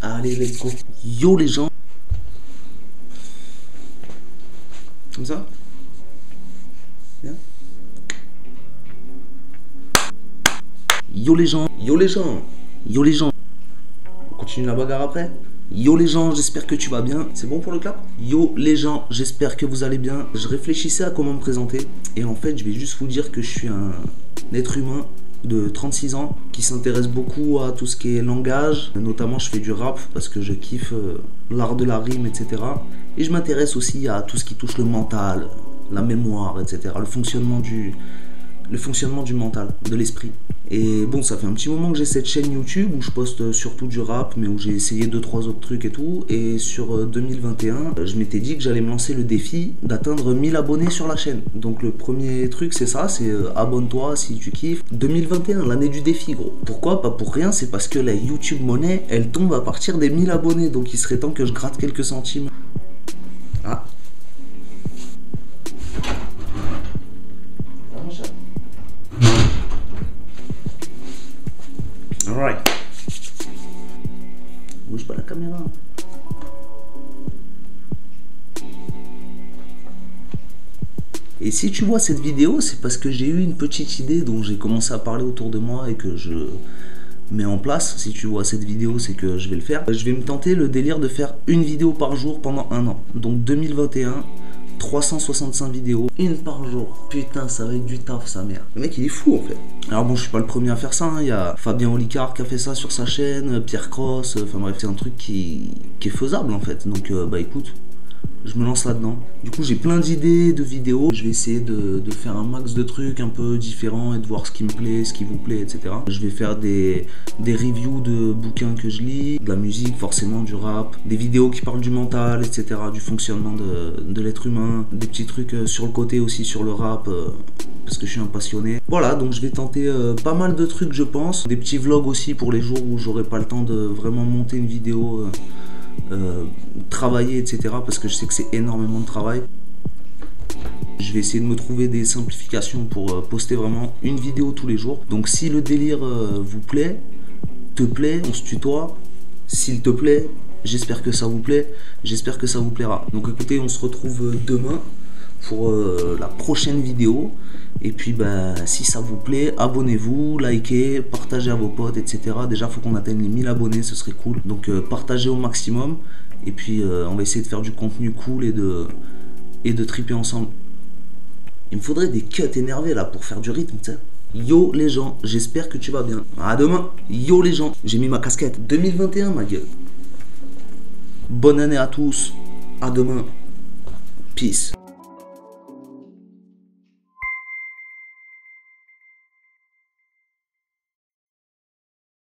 Allez, let's go. Yo les gens. Comme ça. Bien. Yo les gens. Yo les gens. Yo les gens. On continue la bagarre après. Yo les gens, j'espère que tu vas bien. C'est bon pour le clap? Yo les gens, j'espère que vous allez bien. Je réfléchissais à comment me présenter. Et en fait, je vais juste vous dire que je suis un être humain de 36 ans qui s'intéresse beaucoup à tout ce qui est langage. Notamment, je fais du rap parce que je kiffe l'art de la rime, etc. Et je m'intéresse aussi à tout ce qui touche le mental, la mémoire, etc. Le fonctionnement du mental, de l'esprit. Et bon, ça fait un petit moment que j'ai cette chaîne YouTube où je poste surtout du rap, mais où j'ai essayé 2-3 autres trucs et tout. Et sur 2021, je m'étais dit que j'allais me lancer le défi d'atteindre 1000 abonnés sur la chaîne. Donc le premier truc, c'est ça, c'est abonne-toi si tu kiffes. 2021, l'année du défi, gros. Pourquoi? Pas pour rien, c'est parce que la YouTube monnaie, elle tombe à partir des 1000 abonnés. Donc il serait temps que je gratte quelques centimes. Ah. Alright. Bouge pas la caméra. Et si tu vois cette vidéo, c'est parce que j'ai eu une petite idée dont j'ai commencé à parler autour de moi et que je mets en place. Si tu vois cette vidéo, c'est que je vais le faire. Je vais me tenter le délire de faire une vidéo par jour pendant un an. Donc 2021, 365 vidéos, une par jour. Putain, ça va être du taf, sa mère. Le mec, il est fou, en fait. Alors bon, je suis pas le premier à faire ça, hein. Il y a Fabien Olicard qui a fait ça sur sa chaîne, Pierre Cross, enfin bref, c'est un truc qui est faisable, en fait. Donc, bah écoute, je me lance là-dedans. Du coup, j'ai plein d'idées de vidéos. Je vais essayer de faire un max de trucs un peu différents et de voir ce qui me plaît, ce qui vous plaît, etc. Je vais faire des reviews de bouquins que je lis, de la musique, forcément du rap, des vidéos qui parlent du mental, etc., du fonctionnement de l'être humain, des petits trucs sur le côté aussi sur le rap, parce que je suis un passionné. Voilà, donc je vais tenter pas mal de trucs, je pense. Des petits vlogs aussi pour les jours où j'aurai pas le temps de vraiment monter une vidéo. Travailler, etc., parce que je sais que c'est énormément de travail. Je vais essayer de me trouver des simplifications pour poster vraiment une vidéo tous les jours. Donc si le délire vous plaît, te plaît, on se tutoie. S'il te plaît, j'espère que ça vous plaît, j'espère que ça vous plaira. Donc écoutez, on se retrouve demain pour la prochaine vidéo. Et puis bah, si ça vous plaît, abonnez-vous, likez, partagez à vos potes, etc. Déjà, il faut qu'on atteigne les 1000 abonnés, ce serait cool. Donc partagez au maximum. Et puis on va essayer de faire du contenu cool et de triper ensemble. Il me faudrait des cuts énervés là pour faire du rythme, tu sais. Yo les gens, j'espère que tu vas bien. À demain. Yo les gens, j'ai mis ma casquette. 2021 ma gueule. Bonne année à tous. À demain. Peace.